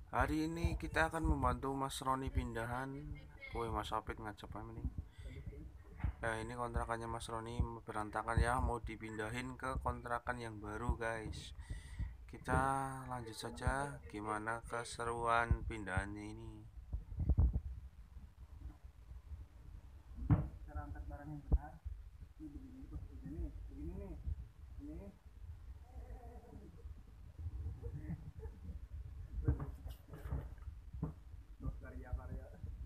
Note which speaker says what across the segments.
Speaker 1: Hari ini kita akan membantu Mas Roni pindahan. Woi Mas Apit ngajak apa ini? Ini kontrakannya Mas Roni berantakan ya, mau dipindahin ke kontrakan yang baru guys. Kita lanjut saja, gimana keseruan pindahannya ini.
Speaker 2: Cara angkat barang yang benar ini begini begini nih ini karya-karya.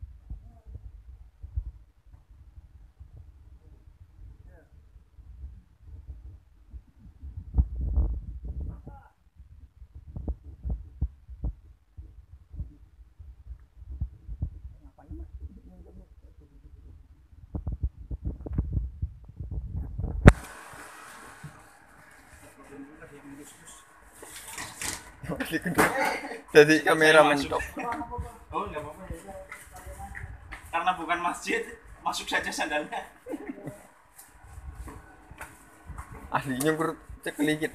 Speaker 2: Ngapain mas?
Speaker 3: Jadi kamera mentok.
Speaker 4: Oh, nggak apa-apa ya. Karena bukan masjid, masuk saja sandalnya.
Speaker 3: Ahli nyukur cekli gitu.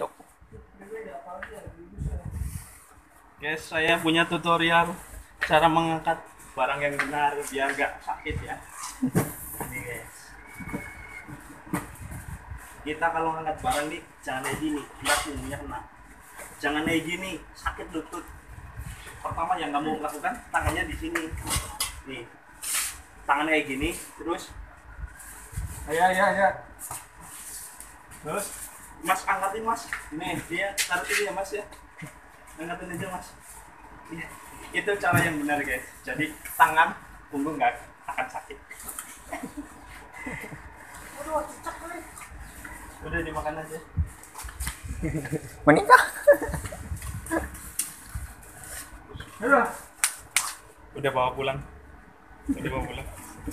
Speaker 4: Guys, saya punya tutorial cara mengangkat barang yang benar biar nggak sakit ya. Ini guys. Kita kalau ngangkat barang nih jangan kayak gini, biar punggungnya kena. Jangan kayak gini, sakit lutut. Pertama yang kamu lakukan tangannya di sini. Nih. Tangan kayak gini, terus ya. Terus Mas angkatin Mas. Ini dia taruh ini ya Mas ya. Angkatin aja Mas. Iya. Itu cara yang benar guys. Jadi tangan punggung nggak akan sakit. Udah dimakan aja.
Speaker 3: Menikah.
Speaker 4: Udah bawa pulang. Udah bawa pulang.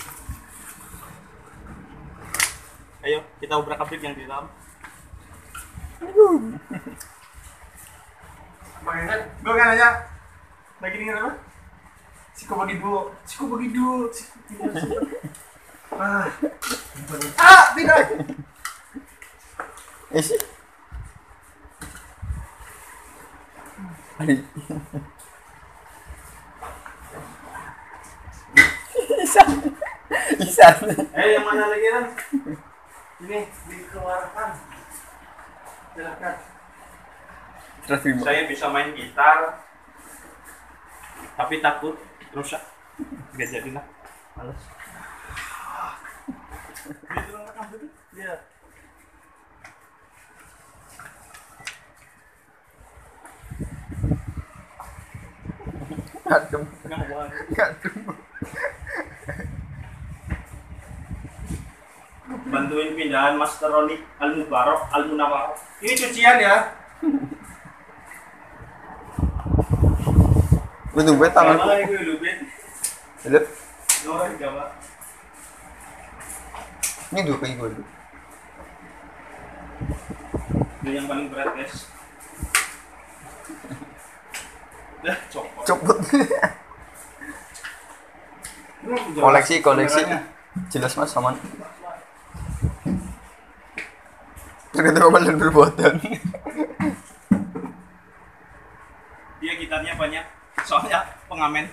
Speaker 4: Ayo kita obrak-abrik yang di dalam.
Speaker 2: Makanya gue kan aja lagi nih apa? Siku bagi dua. Tidak.
Speaker 3: Isi. Ahli. Isan.
Speaker 4: Yang mana lagi kan? Ini dikeluarkan. Silakan.
Speaker 3: Terus ribut.
Speaker 4: Saya bisa main gitar, tapi takut rusak. Gak jadi lah. Males. Iya.
Speaker 3: Kadung.
Speaker 4: Ngawang.
Speaker 3: Kadung.
Speaker 4: Bantuin pindahan Master Roni Al-Mubarak Al-Munawar. Ini cucian ya.
Speaker 3: Betul betul tangan.
Speaker 4: Gak gue lubit.
Speaker 3: Lihat.
Speaker 4: Nora gak.
Speaker 3: Ini dua kayak gue.
Speaker 4: Ini yang paling berat guys. Dah copot.
Speaker 3: Copot. Koleksi. Jelas mas aman. Tergantung amal dan perbuatan.
Speaker 4: Dia gitarnya banyak. Soalnya pengamen.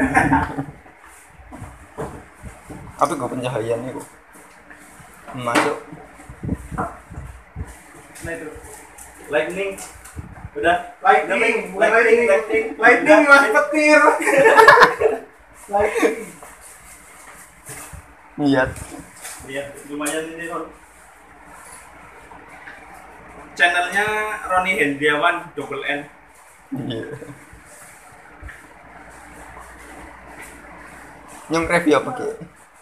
Speaker 3: Apa gue pencahayaan itu? Masuk.
Speaker 4: Nah itu. Lightning. Udah.
Speaker 2: Lightning
Speaker 4: Udah,
Speaker 2: mas
Speaker 4: Udah.
Speaker 2: petir. Lightning.
Speaker 3: Lihat.
Speaker 4: Lihat lumayan ini Ron. Channelnya Roni Hendiawan double N.
Speaker 3: Iya. Yang review apa ki?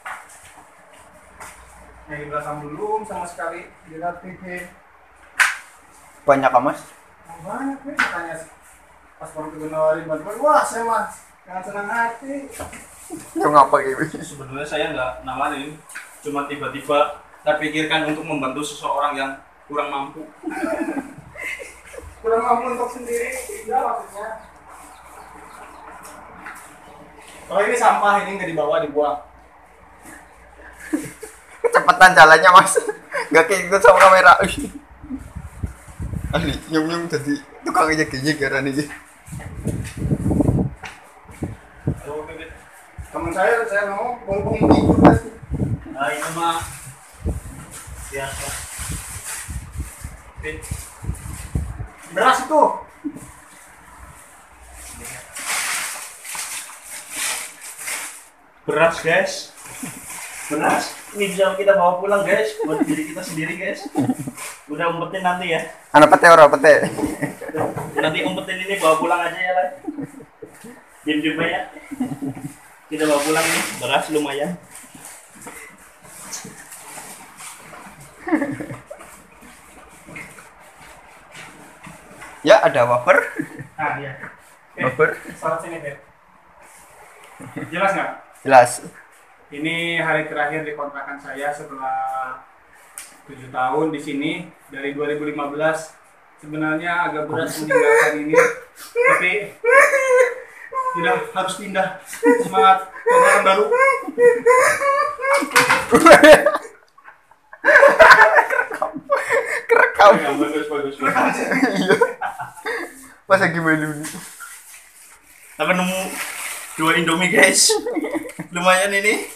Speaker 2: Yang di belakang belum sama sekali lihat TV.
Speaker 3: Banyak mas?
Speaker 2: Banyak nih katanya pas baru kegenarin bantuan. Wah saya mas dengan senang hati.
Speaker 3: Yang apa gitu?
Speaker 4: Sebenarnya saya nggak nawarin, cuma tiba-tiba terpikirkan untuk membantu seseorang yang kurang mampu.
Speaker 2: Kurang mampu untuk sendiri, tidak maksudnya. Kalau ini sampah ini nggak dibuang.
Speaker 3: Kecepatan jalannya mas. Gak kayak gitu sama kamera. Ahli nyung tadi tukang aja kayaknya gara nih.
Speaker 2: saya mau bongbong tidur kan.
Speaker 4: Nah, ini mah biasa. Fit.
Speaker 2: Beras itu.
Speaker 4: Beras guys, beras ini bisa kita bawa pulang guys buat diri kita sendiri guys. Udah umpetin nanti ya,
Speaker 3: Anak pete orang pete.
Speaker 4: nanti umpetin ini bawa pulang aja ya lah. Diem ya, kita bawa pulang nih beras lumayan.
Speaker 3: Ya ada wafer.
Speaker 2: Nah, iya.
Speaker 3: Wafer.
Speaker 2: Salat sini, Beb. Jelas nggak?
Speaker 3: Jelas.
Speaker 2: Ini hari terakhir di kontrakan saya setelah 7 tahun di sini dari 2015. Sebenarnya agak berat meninggalkan ini, tapi tidak harus pindah. Semangat kontrakan baru.
Speaker 3: Kerekam.
Speaker 4: Bagus.
Speaker 3: Iya. Masa gimana nih?
Speaker 4: Apa nemu 2 Indomie guys, lumayan ini.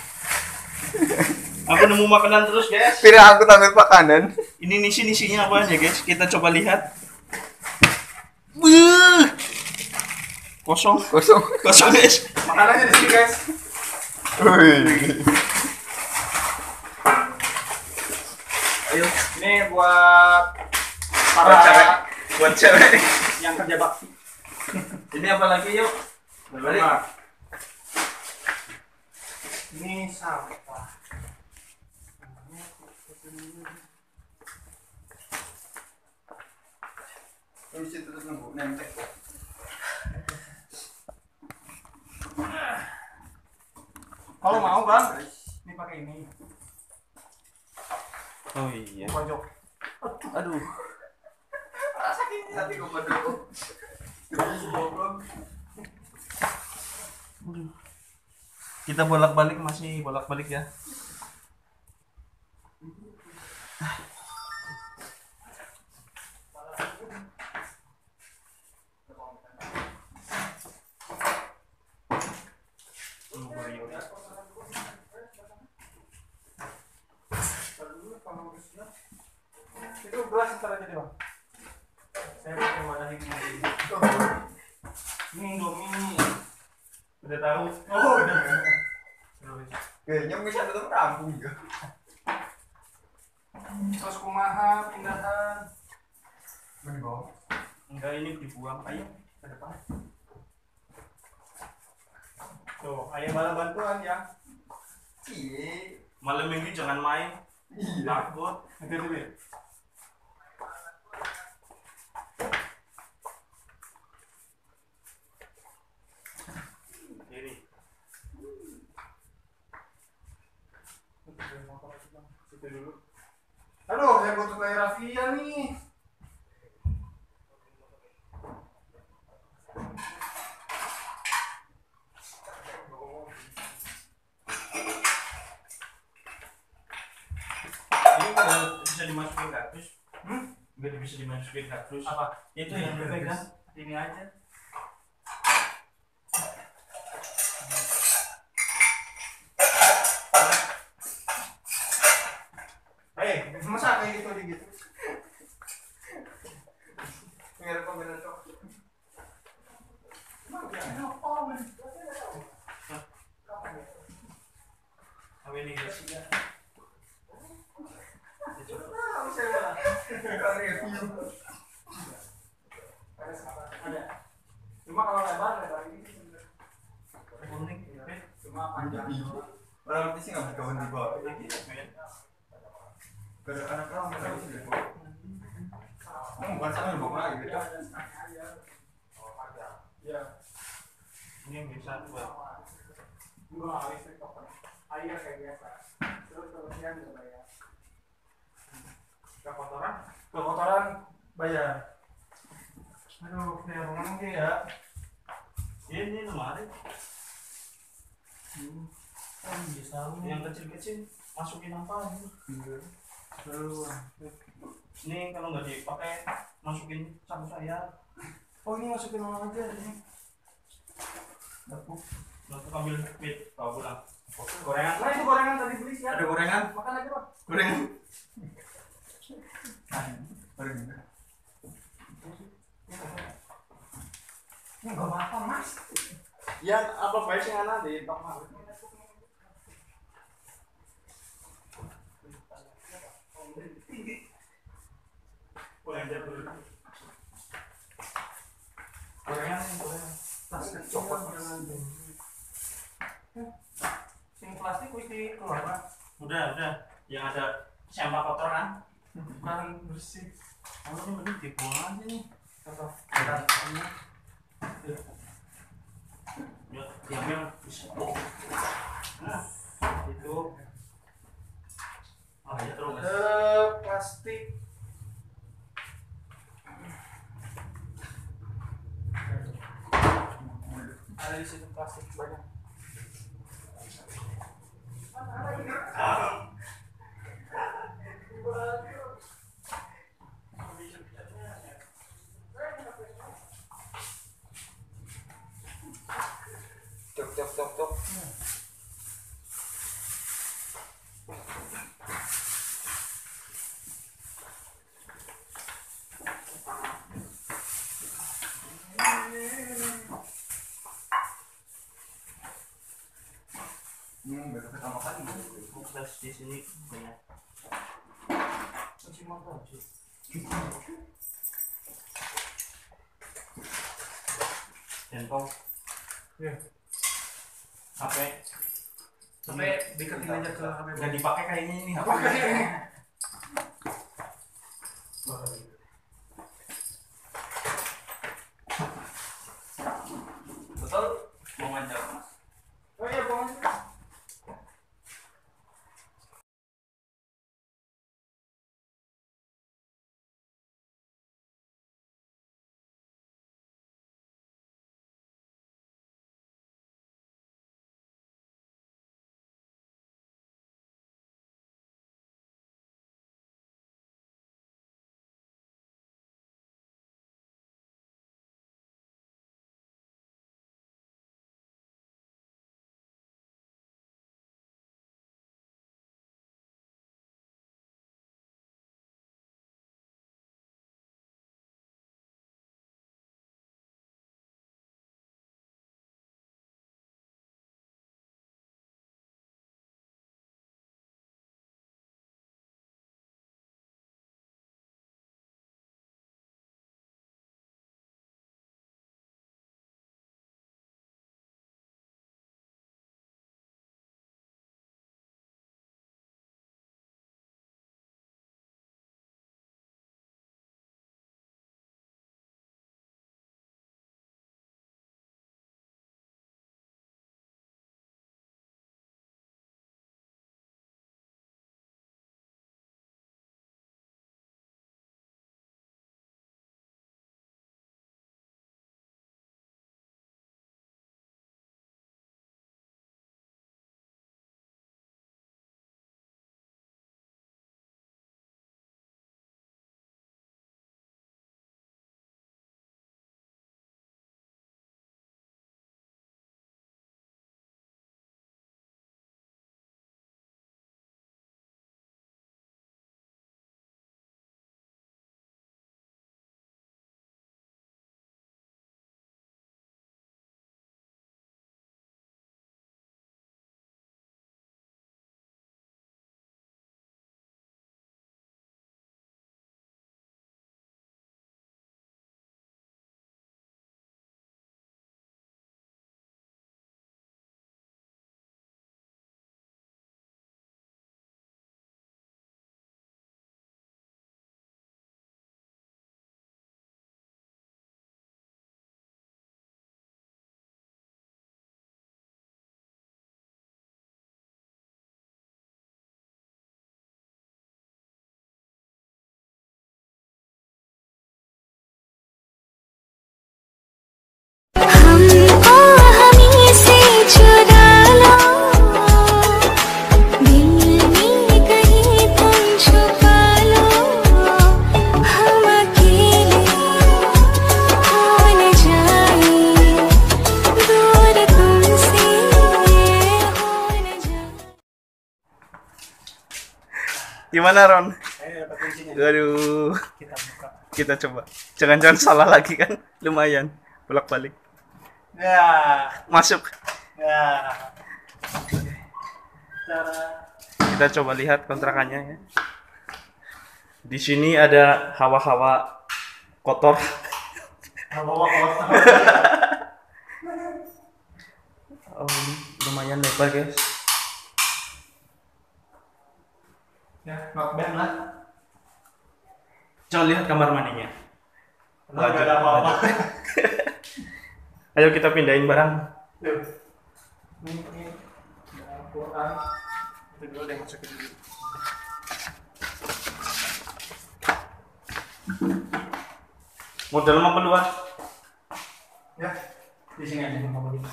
Speaker 4: Aku nemu makanan terus guys.
Speaker 3: Pira aku tangan makanan.
Speaker 4: Ini nisinya apa aja guys? Kita coba lihat. Wuh. Kosong guys.
Speaker 2: Makanannya di sini, guys.
Speaker 3: Wih.
Speaker 4: Ayo,
Speaker 2: Ini buat
Speaker 4: buat cewek.
Speaker 2: para
Speaker 4: Buat cewek.
Speaker 2: yang kerja bakti.
Speaker 4: Ini apa lagi yuk? Balik.
Speaker 2: Nah, ini sampah.
Speaker 3: Terus terus nunggu nentek.
Speaker 2: Kalau mau kan, ini pakai ini.
Speaker 4: Oh iya.
Speaker 2: Pojok.
Speaker 4: Aduh.
Speaker 3: Sakit hati gue pada.
Speaker 4: Kita bolak-balik masih bolak-balik ya.
Speaker 2: Itu gelas ntar aja deh, Bang. Saya pakai wadah ini. Ini Indomie.
Speaker 4: Udah tahu.
Speaker 2: Oh, udah.
Speaker 3: Kayaknya bisa tetap rampung ya.
Speaker 2: Terus kumaha pindahan.
Speaker 3: Menibau.
Speaker 4: Enggak, ini dibuang. Ayo ke depan.
Speaker 2: Tuh, ayo malah bantuan ya.
Speaker 3: Iya.
Speaker 4: Malam minggu jangan main.
Speaker 3: Iya.
Speaker 4: Takut.
Speaker 2: Hati-hati.
Speaker 4: Ini.
Speaker 2: Situ dulu. Aduh, saya butuh kayak Rafia nih.
Speaker 4: Ini nggak bisa dimasukin kardus. Nggak bisa dimasukin kardus.
Speaker 2: Apa?
Speaker 4: Itu yang dipegang.
Speaker 2: Ini aja. Masa kayak gitu aja gitu.
Speaker 3: Biar kok bener kok.
Speaker 4: Apa ini guys?
Speaker 2: Ada. Cuma kalau lebar ini
Speaker 4: Kuning.
Speaker 2: cuma panjang.
Speaker 3: Orang ngerti sih nggak berkawan di bawah. Kalau anak kamu nggak tahu sih di bawah. Bukan sama di bawah lagi beda.
Speaker 2: Ya.
Speaker 4: Ini yang bisa buat.
Speaker 2: Enggak listrik open. Air kayak biasa. Terusnya nggak bayar. Kekotoran? Kekotoran bayar. Aduh, kayak rumah nih ya.
Speaker 4: Ini lemari.
Speaker 2: Bisa
Speaker 4: Yang kecil-kecil masukin apa?
Speaker 2: Lalu,
Speaker 4: Ini kalau nggak dipakai masukin sapu saya.
Speaker 2: oh ini masukin orang aja ini. Dapur.
Speaker 4: Untuk ambil mit, bawa pulang.
Speaker 2: Gorengan. Nah, itu gorengan tadi beli siapa?
Speaker 3: Ada gorengan?
Speaker 2: Makan aja, Pak.
Speaker 3: Gorengan. Gorengan.
Speaker 2: Enggak apa-apa, Mas.
Speaker 4: Ya, apa baik sih anak di tok mah. Gorengan dulu.
Speaker 2: Gorengan. Tas copot. Sing plastik wis dikeluar, Pak.
Speaker 4: Udah. Yang ada sampah kotoran.
Speaker 2: Bukan bersih.
Speaker 4: Oh, ini mending dibuang aja nih.
Speaker 2: Apa?
Speaker 4: Ya, diambil. Nah, itu. Oh, ya terus.
Speaker 2: Plastik. Ada di situ plastik banyak. Cok.
Speaker 3: Baru pertama kali.
Speaker 4: Terus di sini banyak.
Speaker 2: Cuci motor, cuci.
Speaker 4: Handphone,
Speaker 2: Iya.
Speaker 4: HP,
Speaker 2: Sampai deketin aja ke HP.
Speaker 4: nggak dipakai kayaknya ini HP.
Speaker 3: Betul? Mau manjat mas?
Speaker 2: Oh iya, Bang.
Speaker 1: Gimana Ron?
Speaker 2: Saya dapat kuncinya.
Speaker 1: Aduh,
Speaker 2: Kita buka.
Speaker 1: kita coba. Jangan-jangan salah lagi kan? Lumayan. Bolak-balik.
Speaker 2: Ya,
Speaker 1: Masuk.
Speaker 2: ya. Cara.
Speaker 1: Kita coba lihat kontrakannya ya. Di sini ada hawa-hawa kotor.
Speaker 2: Bawa kotor.
Speaker 1: Oh, ini lumayan lebar guys.
Speaker 2: Ya, not bad lah.
Speaker 1: Coba lihat kamar mandinya.
Speaker 2: Nggak ada apa-apa.
Speaker 1: Ayo kita pindahin barang.
Speaker 2: Tuh. Ini Al-Quran. Itu dulu deh, masukin dulu.
Speaker 1: Mau dalam apa luar?
Speaker 2: Ya, di sini aja nggak apa-apa.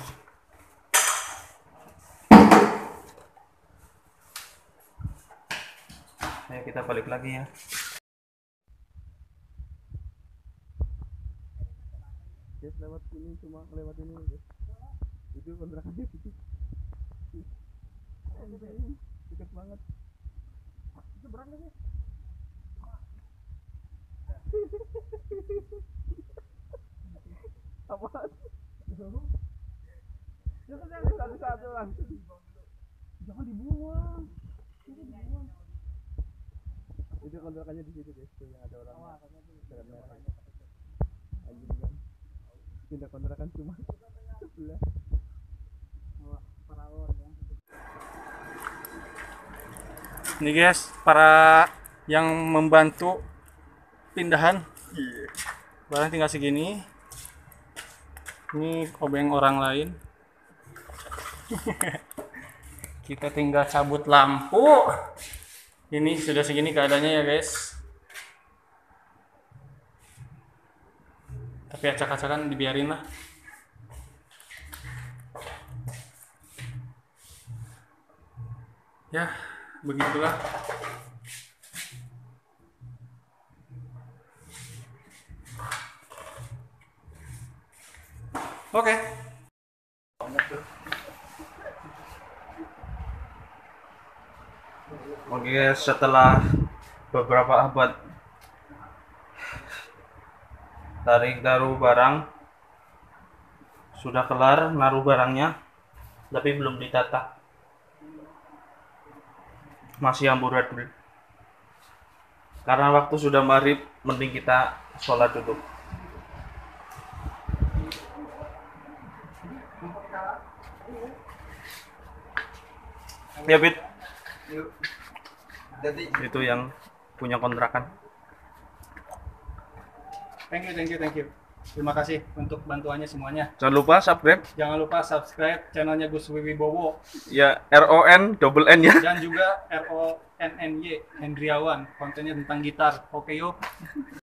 Speaker 1: Ayo kita balik lagi ya. Guys, lewat sini cuma lewat ini guys. Itu kontrakannya gitu. Dekat banget. Itu berapa sih? Apaan? Satu-satu langsung. Jangan dibuang. Itu kontrakannya di situ guys, tuh yang ada orang. Anjing kan. Pindah kontrakan cuma sebelah.
Speaker 2: Ini guys, para yang membantu pindahan. Barang tinggal segini. Ini obeng orang lain. Kita tinggal cabut lampu. Ini sudah segini keadaannya ya guys. Tapi acak-acakan dibiarin lah. Ya, begitulah. Oke.
Speaker 1: Oke, setelah beberapa abad tarik taruh barang, sudah kelar naruh barangnya, tapi belum ditata, masih amburadul. Karena waktu sudah maghrib, mending kita sholat duduk. Ya Bit, itu yang punya kontrakan.
Speaker 2: Thank you. Terima kasih untuk bantuannya semuanya.
Speaker 1: Jangan lupa subscribe
Speaker 2: Jangan lupa subscribe channelnya Gus Wiwibowo
Speaker 1: ya, RON ya.
Speaker 2: dan juga RONNY Hendriawan. Kontennya tentang gitar. Oke yuk.